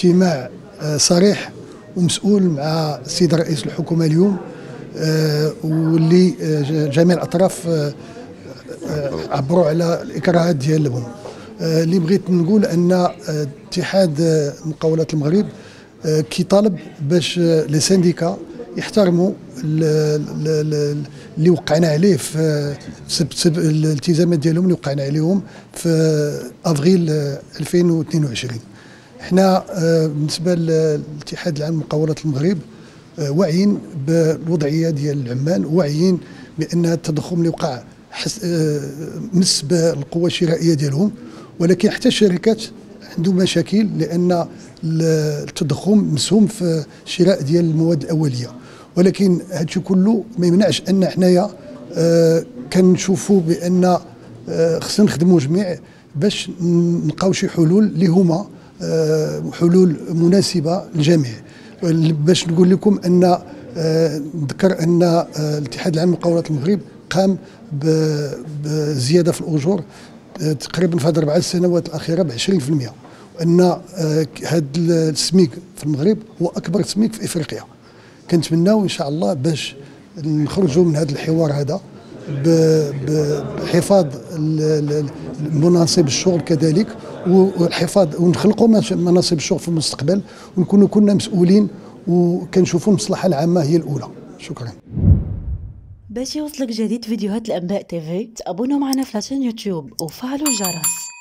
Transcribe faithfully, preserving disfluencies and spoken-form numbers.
اجتماع صريح ومسؤول مع السيد رئيس الحكومة اليوم، واللي جميع الأطراف عبروا على الإكراهات ديالهم. اللي بغيت نقول أن اتحاد مقاولات المغرب كيطالب باش لي سانديكا يحترموا اللي وقعنا عليه في الالتزامات ديالهم اللي وقعنا عليهم في افريل ألفين واثنين وعشرين. احنا بالنسبه للاتحاد العام لمقاولات المغرب واعيين بالوضعيه ديال العمال، واعيين بان التضخم اللي وقع مس بالقوه الشرائيه ديالهم، ولكن حتى الشركات عندهم مشاكل لان التضخم مسهم في الشراء ديال المواد الاوليه. ولكن هادشي كله ما يمنعش ان حنايا آه كنشوفوا بان آه خصنا نخدموا جميع باش نلقاو شي حلول اللي هما آه حلول مناسبه للجميع. باش نقول لكم ان آه نذكر ان آه الاتحاد العام لمقاولات المغرب قام بزياده في الاجور آه تقريبا في هذه الاربع سنوات الاخيره ب عشرين بالمئة، وان هذا السميك في المغرب هو اكبر سميك في افريقيا. كنتمناو ان شاء الله باش نخرجوا من هذا الحوار هذا بحفاظ مناصب الشغل كذلك، والحفاظ ونخلقوا مناصب الشغل في المستقبل، ونكونوا كنا مسؤولين وكنشوفوا المصلحه العامه هي الاولى. شكرا. باش يوصلك جديد فيديوهات الانباء تيفي تابونوا معنا في لاشين يوتيوب وفعلوا الجرس.